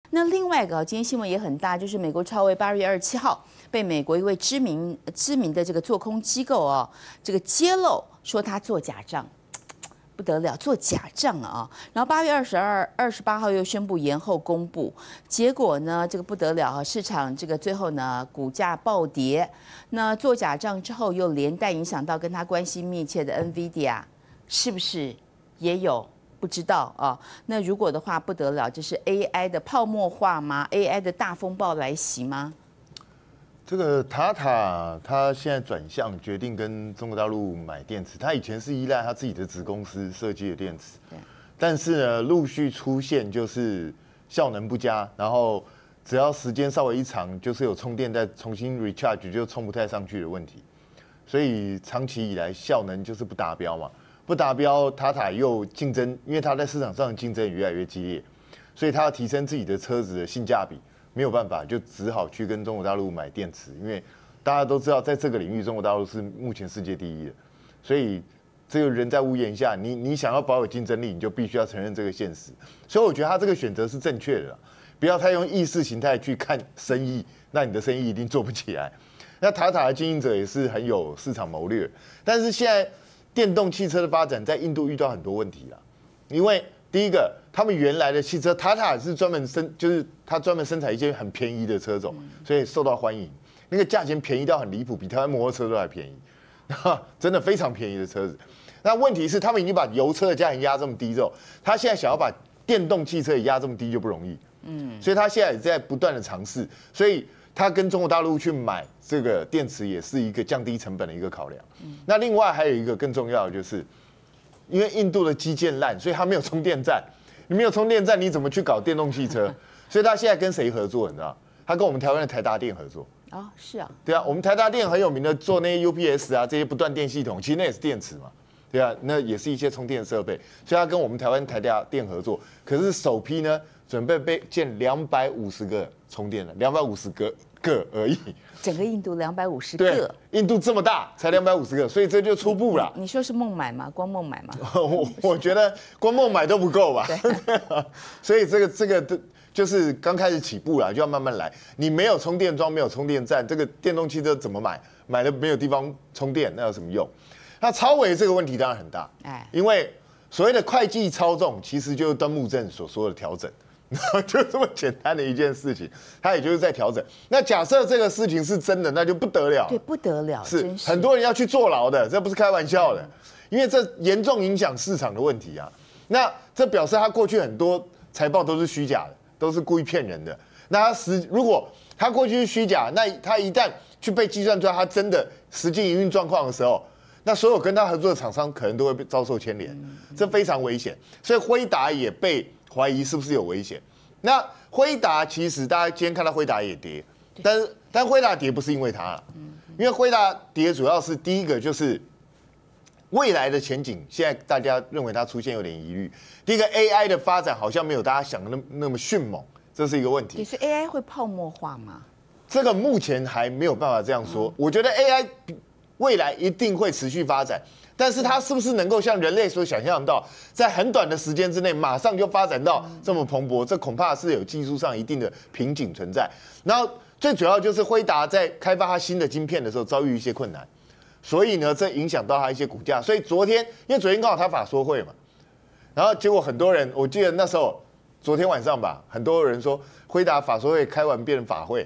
那另外一个今天新闻也很大，就是美国超微8月27号被美国一位知名的这个做空机构这个揭露说他做假账。不得了，做假账啊！然后8月28号又宣布延后公布，结果呢，这个不得了市场这个最后呢股价暴跌。那做假账之后，又连带影响到跟他关系密切的 NVIDIA， 是不是也有？不知道啊。那如果的话不得了，这是 AI 的泡沫化吗 ？AI 的大风暴来袭吗？ 这个塔塔他现在转向，决定跟中国大陆买电池。他以前是依赖他自己的子公司设计的电池，但是呢，陆续出现就是效能不佳，然后只要时间稍微一长，就是有充电再重新 recharge 就充不太上去的问题。所以长期以来效能就是不达标嘛，不达标，塔塔又竞争，因为他在市场上的竞争越来越激烈，所以他要提升自己的车子的性价比。没有办法，就只好去跟中国大陆买电池，因为大家都知道，在这个领域，中国大陆是目前世界第一的，所以这个人在屋檐下，你想要保有竞争力，你就必须要承认这个现实。所以我觉得他这个选择是正确的，不要太用意识形态去看生意，那你的生意一定做不起来。那塔塔的经营者也是很有市场谋略，但是现在电动汽车的发展在印度遇到很多问题了，因为第一个，他们原来的汽车，塔塔是专门就是他专门生产一些很便宜的车种，所以受到欢迎。那个价钱便宜到很离谱，比台湾摩托车都还便宜，真的非常便宜的车子。那问题是，他们已经把油车的价钱压这么低之后，他现在想要把电动汽车也压这么低就不容易。所以他现在也在不断的尝试，所以他跟中国大陆去买这个电池也是一个降低成本的一个考量。那另外还有一个更重要的就是。因为印度的基建烂，所以它没有充电站。你没有充电站，你怎么去搞电动汽车？所以他现在跟谁合作？你知道？他跟我们台湾的台达电合作。 是啊。 对啊，我们台达电很有名的做那些 UPS 啊，这些不断电系统，其实那也是电池嘛。对啊，那也是一些充电设备。所以他跟我们台湾台达电合作，可是首批呢，准备被建250个充电的，250个而已。 整个印度250个， 对，印度这么大，才250个，所以这就初步了。 你说是孟买吗？光孟买吗？ 我觉得光孟买都不够吧。所以这个就是刚开始起步了，就要慢慢来。你没有充电桩，没有充电站，这个电动汽车怎么买？买了没有地方充电，那有什么用？那超微这个问题当然很大，因为所谓的会计操纵，其实就是端木正所说的调整。就这么简单的一件事情，他也就是在调整。那假设这个事情是真的，那就不得了。 对，不得了， 是很多人要去坐牢的，这不是开玩笑的，因为这严重影响市场的问题啊。那这表示他过去很多财报都是虚假的，都是故意骗人的。那如果他过去是虚假，那他一旦去被计算出来他真的实际营运状况的时候，那所有跟他合作的厂商可能都会被遭受牵连，这非常危险。所以辉达也被怀疑是不是有危险？那辉达其实大家今天看到辉达也跌，但辉达跌不是因为它，因为辉达跌主要是第一个就是未来的前景，现在大家认为它出现有点疑虑。第一个 AI 的发展好像没有大家想的那么迅猛，这是一个问题。 所以 AI 会泡沫化吗？ 这个目前还没有办法这样说。我觉得 AI 未来一定会持续发展。但是它是不是能够像人类所想象到，在很短的时间之内马上就发展到这么蓬勃？这恐怕是有技术上一定的瓶颈存在。然后最主要就是辉达在开发它新的晶片的时候遭遇一些困难，所以呢，这影响到它一些股价。所以昨天刚好它法说会嘛，然后结果很多人，我记得那时候昨天晚上吧，很多人说辉达法说会开完变成法会，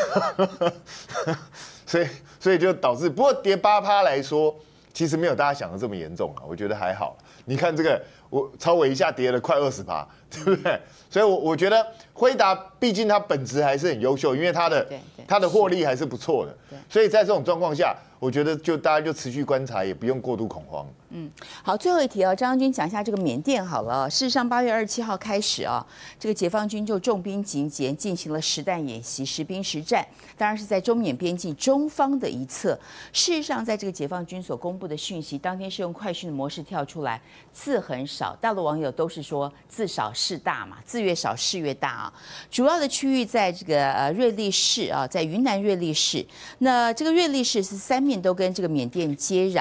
所以就导致，不过跌8%来说。其实没有大家想的这么严重啊，我觉得还好。你看这个，我超微一下跌了快20%，对不对？所以我觉得辉达毕竟它本质还是很优秀，因为它的获利还是不错的。所以在这种状况下，我觉得大家就持续观察，也不用过度恐慌。 好，最后一题张将军讲一下这个缅甸好了。事实上，8月27号开始这个解放军就重兵集结，进行了实弹演习，实兵实战，当然是在中缅边境中方的一侧。事实上，在这个解放军所公布的讯息，当天是用快讯的模式跳出来，字很少，大陆网友都是说字少事大嘛，字越少事越大主要的区域在这个瑞丽市在云南瑞丽市。那这个瑞丽市是3面都跟这个缅甸接壤。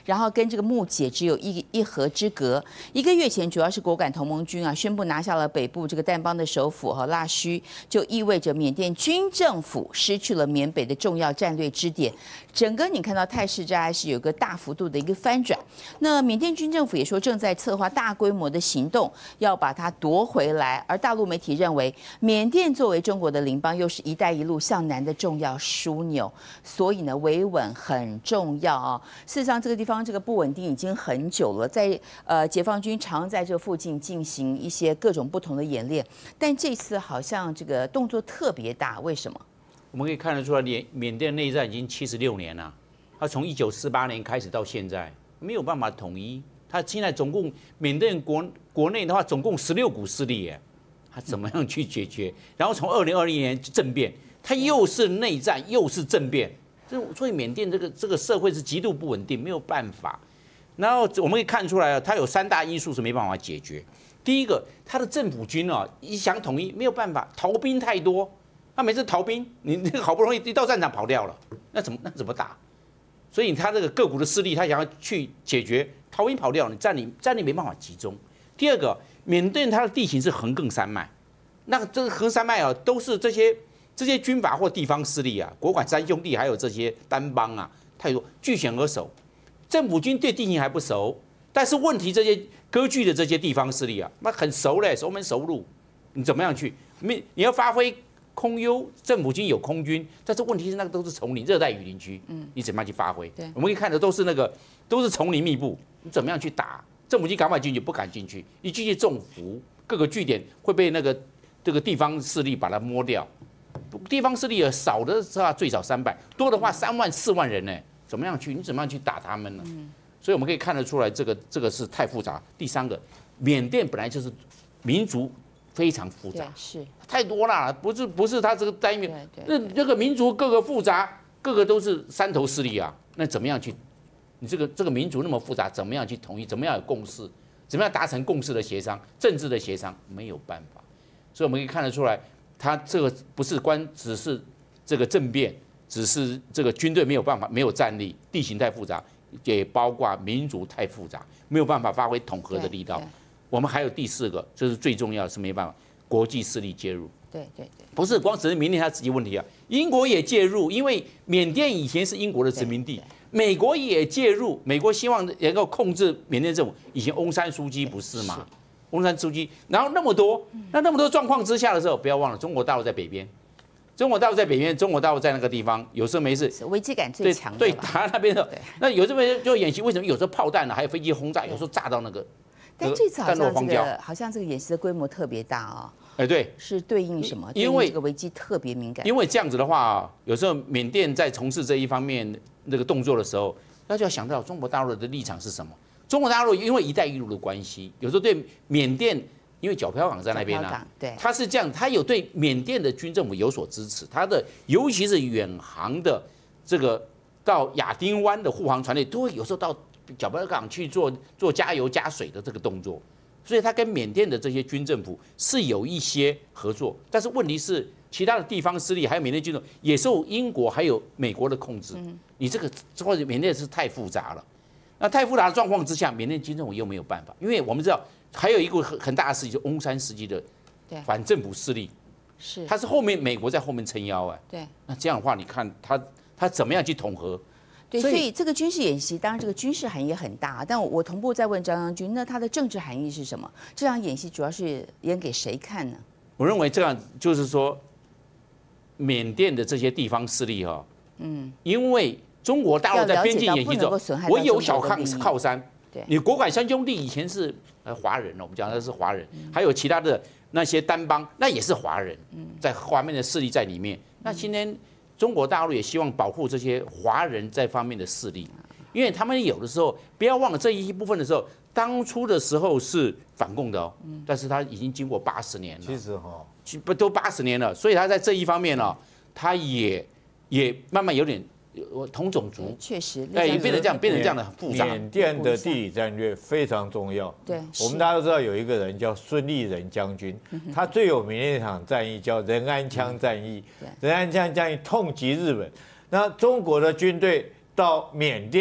然后跟这个木姐只有一河之隔。1个月前，主要是果敢同盟军啊宣布拿下了北部这个掸邦的首府和腊戌，就意味着缅甸军政府失去了缅北的重要战略支点。整个你看到态势，这还是有个大幅度的一个翻转。那缅甸军政府也说正在策划大规模的行动，要把它夺回来。而大陆媒体认为，缅甸作为中国的邻邦，又是一带一路向南的重要枢纽，所以呢，维稳很重要啊。事实上，这个地方这个不稳定已经很久了，在解放军常在这附近进行一些各种不同的演练，但这次好像这个动作特别大，为什么？ 我们可以看得出来，缅甸内战已经76年了。它从1948年开始到现在，没有办法统一。它现在总共缅甸国内的话，总共16股势力耶，它怎么样去解决？然后从2020年政变，它又是内战又是政变，所以缅甸这个社会是极度不稳定，没有办法。然后我们可以看出来它有3大因素是没办法解决。第一个，它的政府军啊，一想统一没有办法，逃兵太多。他每次逃兵，你那个好不容易一到战场跑掉了，那怎么打？所以他这个各股的势力，他想要去解决，逃兵跑掉，你战力没办法集中。第二个，缅甸它的地形是横亘山脉，那这个横山脉啊，都是这些军阀或地方势力啊，果敢三兄弟还有这些掸邦啊，太多据险而守。政府军对地形还不熟，但是问题这些割据的这些地方势力啊，那很熟嘞，熟门熟路，你怎么样去？你要发挥。空优，政府军有空军，但是问题是那个都是丛林、热带雨林区，你怎么样去发挥？我们可以看的都是丛林密布，你怎么样去打？政府军赶快进去，不敢进去，一进去中伏，各个据点会被这个地方势力把它摸掉。地方势力少的话最少300，多的话3万4万人呢，怎么样去？你怎么样去打他们呢？所以我们可以看得出来，这个是太复杂。第三个，缅甸本来就是民族。非常复杂， 是太多了，不是他这个单一，那个民族各个复杂，各个都是山头势力啊，那怎么样去？你这个民族那么复杂，怎么样去统一？怎么样有共识？怎么样达成共识的协商？政治的协商没有办法，所以我们可以看得出来，他这个不是只是这个政变，只是这个军队没有办法，没有战力，地形太复杂，也包括民族太复杂，没有办法发挥统合的力道。我们还有第4个，这是最重要的，是没办法，国际势力介入。 对， 不是光只是缅甸他自己问题啊，英国也介入，因为缅甸以前是英国的殖民地，美国也介入，美国希望能够控制缅甸政府。以前翁山书记不是吗？翁山书记，然后那么多状况之下的时候，不要忘了，中国大陆在北边。中国大陆在北边，中国大陆在那个地方，有时候没事， 危机感最强的。 对，打那边的，那有时候就演习，为什么有时候炮弹呢，还有飞机轰炸，有时候炸到那个。 但这次好像这个演习的规模特别大啊！ 对， 是对应什么？ 因为这个危机特别敏感。 因为这样子的话，有时候缅甸在从事这一方面那个动作的时候，那就要想到中国大陆的立场是什么。中国大陆因为“一带一路”的关系，有时候对缅甸，因为皎漂港在那边啊， 对， 他是这样，他有对缅甸的军政府有所支持，他的尤其是远航的这个到亚丁湾的护航船队，都会有时候到皎漂港去做加油加水的这个动作，所以他跟缅甸的这些军政府是有一些合作，但是问题是其他的地方势力还有缅甸军政府也受英国还有美国的控制，你这个或者缅甸是太复杂了，那太复杂的状况之下，缅甸军政府又没有办法，因为我们知道还有一个很大的势力，就是翁山时期的反政府势力， 是他是后面美国在后面撑腰对， 那这样的话，你看他怎么样去统合？ 对，所以这个军事演习，当然这个军事含义很大，但我同步在问张将军，那它的政治含义是什么？这场演习主要是演给谁看呢？ 我认为这样就是说，缅甸的这些地方势力因为中国大陆在边境演习中，我有小靠山，你果敢三兄弟以前是华人，我们讲的是华人，还有其他的那些掸邦，那也是华人，在华面的势力在里面，那今天。中国大陆也希望保护这些华人在方面的势力，因为他们有的时候不要忘了这一部分的时候，当初的时候是反共的但是他已经经过80年了， 其实都80年了，所以他在这一方面他也慢慢有点同种族， 确实， 也变成这样的很复杂。 缅甸的地理战略非常重要。 对， 我们大家都知道有一个人叫孙立人将军，他最有名的一场战役叫仁安羌战役。仁安羌战役痛击日本，那中国的军队到缅甸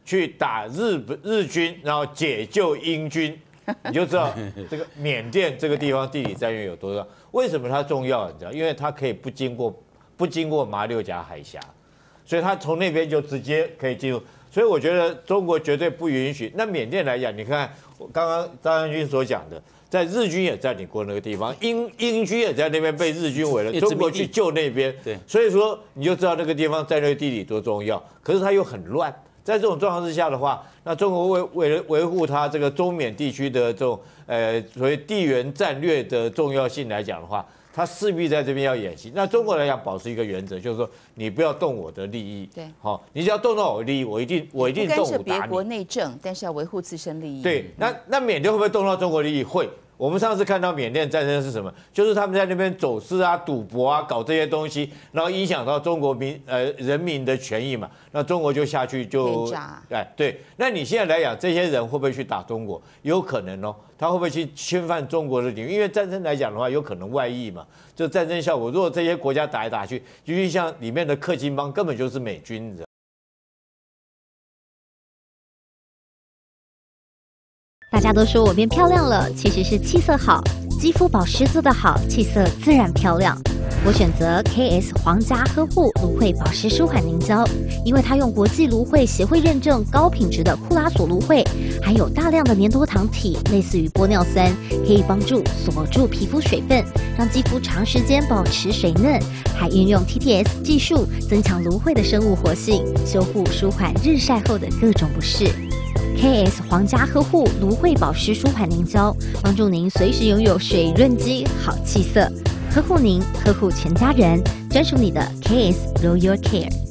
去打日军，然后解救英军，你就知道这个缅甸这个地方地理战略有多重要。为什么它重要？你知道，因为它可以不经过马六甲海峡，所以它从那边就直接可以进入。所以我觉得中国绝对不允许。那缅甸来讲，你看刚刚张将军所讲的。在日军也占领过那个地方，英军也在那边被日军围了，中国去救那边， 对， 所以说你就知道那个地方战略地理多重要。可是它又很乱，在这种状况之下的话，那中国为了维护它这个中缅地区的这种所谓地缘战略的重要性来讲的话，它势必在这边要演习。那中国来讲，保持一个原则，就是说你不要动我的利益， 对， 好，你只要动到我的利益，我一定动武打你。 不干涉别国内政，但是要维护自身利益。 对，那缅甸会不会动到中国利益？会。我们上次看到缅甸战争是什么？就是他们在那边走私啊、赌博啊、搞这些东西，然后影响到中国人民的权益嘛。那中国就下去就对。那你现在来讲，这些人会不会去打中国？有可能哦，他会不会去侵犯中国的领域？因为战争来讲的话，有可能外溢嘛。就战争效果，如果这些国家打来打去，尤其像里面的克钦邦，根本就是美军，你知道。 大家都说我变漂亮了，其实是气色好，肌肤保湿做得好，气色自然漂亮。我选择 KS 皇家呵护芦荟保湿舒缓凝胶，因为它用国际芦荟协会认证高品质的库拉索芦荟，含有大量的粘多糖体，类似于玻尿酸，可以帮助锁住皮肤水分，让肌肤长时间保持水嫩，还运用 TTS 技术增强芦荟的生物活性，修护舒缓日晒后的各种不适。KS 皇家呵护芦荟保湿舒缓凝胶，帮助您随时拥有水润肌、好气色，呵护您，呵护全家人，专属你的 KS Royal Care。